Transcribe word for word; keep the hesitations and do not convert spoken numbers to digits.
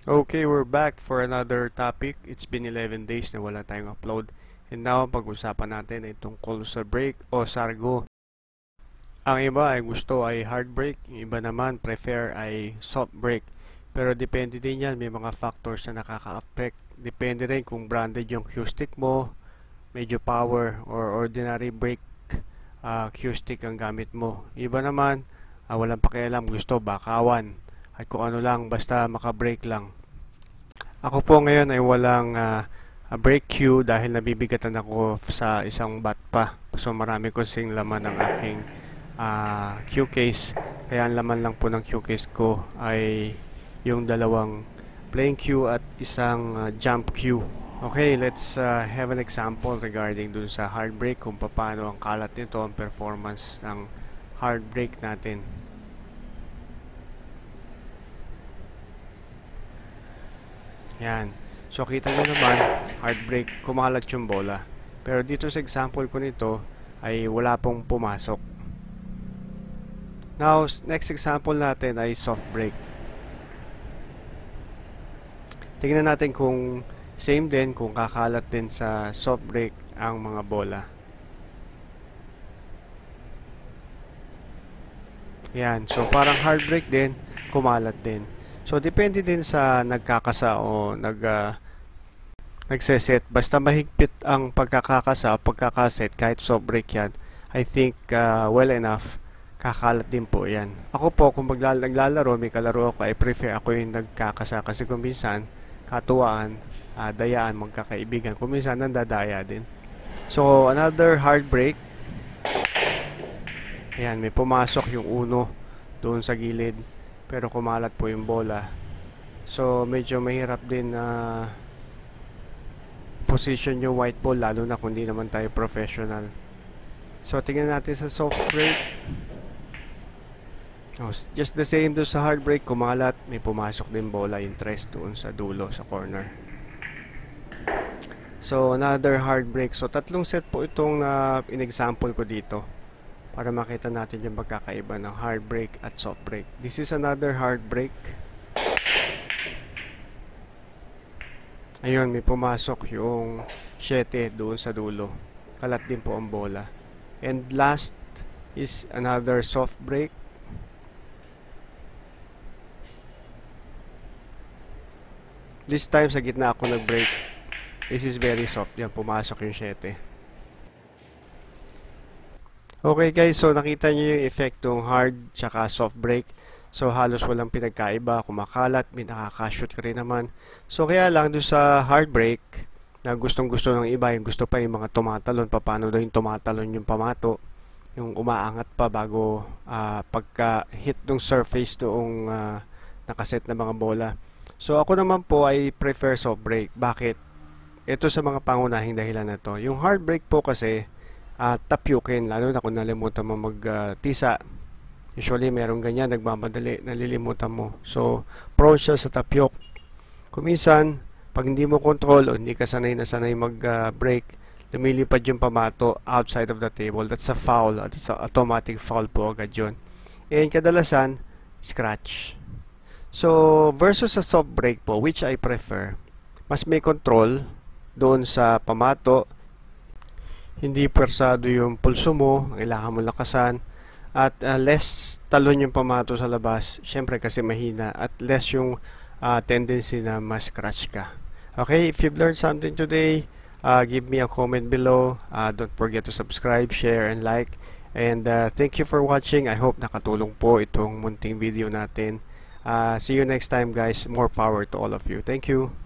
Okay, we're back for another topic. It's been eleven days na wala tayong upload. And now, pag-usapan natin ay tungkol sa brake o sargo. Ang iba ay gusto ay hard brake, yung iba naman prefer ay soft brake. Pero depende din yan, may mga factors na nakaka-affect. Depende rin kung branded yung cue stick mo, medyo power or ordinary brake uh, cue stick ang gamit mo. Iba naman, uh, walang pakialam, gusto bakawan. At kung ano lang, basta maka-brake lang. Ako po ngayon ay walang uh, brake cue dahil nabibigatan ako sa isang bat pa. So marami kasing laman ng aking uh, cue case. Kaya ang laman lang po ng cue case ko ay yung dalawang playing cue at isang uh, jump cue. Okay, let's uh, have an example regarding dun sa hard brake, kung paano ang kalat nito, ang performance ng hard brake natin. Yan. So, kita nyo naman, hard brake, kumalat yung bola. Pero dito sa example ko nito, ay wala pong pumasok. Now, next example natin ay soft brake. Tingnan natin kung same din, kung kakalat din sa soft brake ang mga bola. Yan. So, parang hard brake din, kumalat din. So, depende din sa nagkakasa o nag, uh, nagseset. Basta mahigpit ang pagkakakasa o pagkakaset, kahit soft brake yan, I think uh, well enough, kakalat din po yan. Ako po, kung maglal naglalaro, may kalaro ako, I prefer ako yung nagkakasa. Kasi kung minsan, katuwaan, uh, dayaan, magkakaibigan. Kung minsan, nandadaya din. So, another hard brake. Ayan, may pumasok yung uno doon sa gilid. Pero kumalat po yung bola. So, medyo mahirap din na uh, position yung white ball, lalo na kung di naman tayo professional. So, tingnan natin sa soft brake. Oh, just the same doon sa hard brake, kumalat, may pumasok din bola, yung tres doon sa dulo, sa corner. So, another hard brake. So, tatlong set po itong uh, in-example ko dito, para makita natin yung pagkakaiba ng hard brake at soft brake. This is another hard brake. Ayun, may pumasok yung siyete doon sa dulo. Kalat din po ang bola. And last is another soft brake. This time sa gitna ako nag-brake. This is very soft. Yan, pumasok yung siyete. Okay guys, so nakita nyo yung effect ng hard tsaka soft brake. So halos walang pinagkaiba, kumakalat, may nakaka-shoot ka rin naman. So kaya lang doon sa hard brake, na gustong gusto ng iba, yung gusto pa yung mga tumatalon, paano daw yung tumatalon yung pamato, yung umaangat pa bago uh, pagka hit ng surface doong uh, nakaset na mga bola. So ako naman po ay prefer soft brake. Bakit? Ito sa mga pangunahing dahilan na to. Yung hard brake po kasi, Uh, tapyukin, lalo na kung nalimutan mo mag-tisa. Uh, Usually, meron ganyan, nagmamadali, nalilimutan mo. So, prone siya sa tapyok. Kung minsan, pag hindi mo control o hindi ka sanay na sanay mag-brake, uh, lumilipad yung pamato outside of the table. That's a foul. That's a automatic foul po agad yun. And kadalasan, scratch. So, versus sa soft brake po, which I prefer, mas may control doon sa pamato. Hindi persado yung pulso mo, kailangan mo lakasan, at uh, less talon yung pamato sa labas, syempre kasi mahina, at less yung uh, tendency na ma-scratch ka. Okay, if you've learned something today, uh, give me a comment below. Uh, don't forget to subscribe, share, and like. And uh, thank you for watching. I hope nakatulong po itong munting video natin. Uh, see you next time guys. More power to all of you. Thank you.